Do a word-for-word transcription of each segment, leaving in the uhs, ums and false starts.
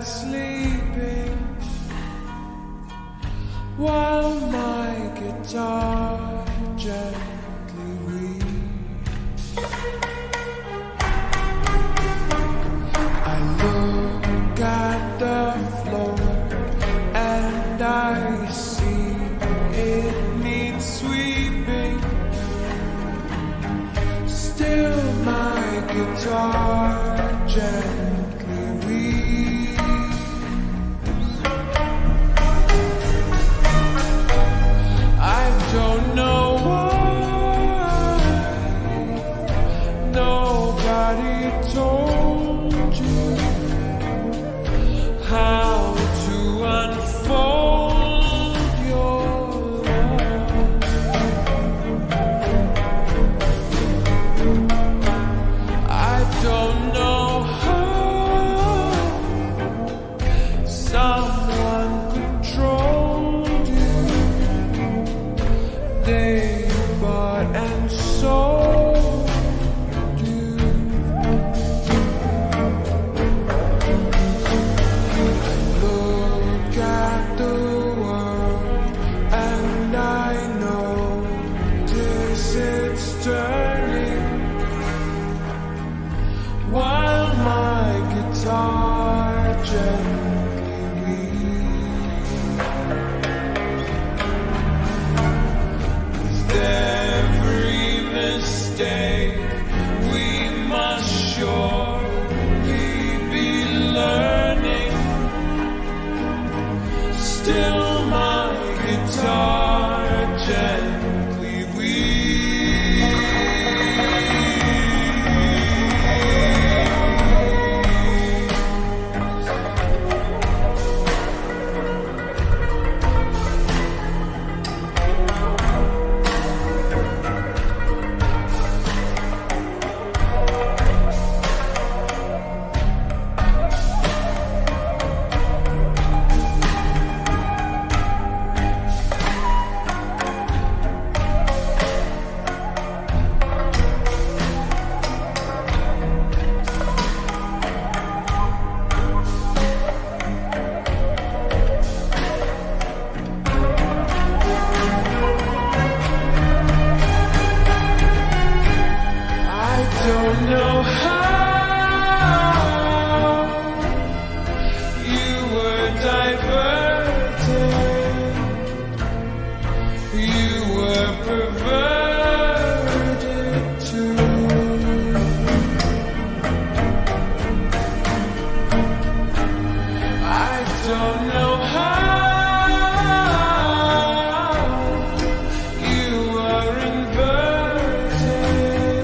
that's sleeping while my guitar gently weeps. I look at the floor and I see it needs sweeping. Still my guitar gently weeps. I don't know why nobody told you how to unfold your love. I don't know how someone controlled you. They bought and sold you. Look at the world and I notice it's turning while my guitar gently weeps. With every mistake we must surely be learning. Still my guitar gently weeps. Don't know how you were diverted, you were perverted too. I don't know how you were inverted.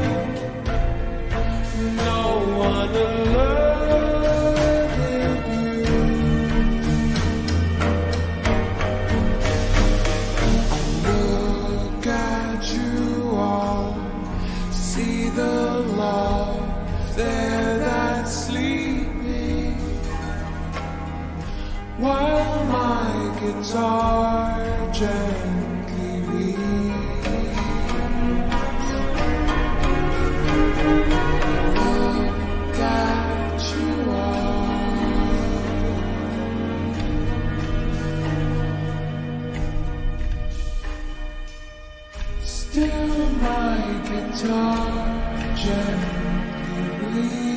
No one alerted you. Look at you all, see the love there that's sleeping while my guitar gently weeps. Look at you all. Still my guitar gently weeps.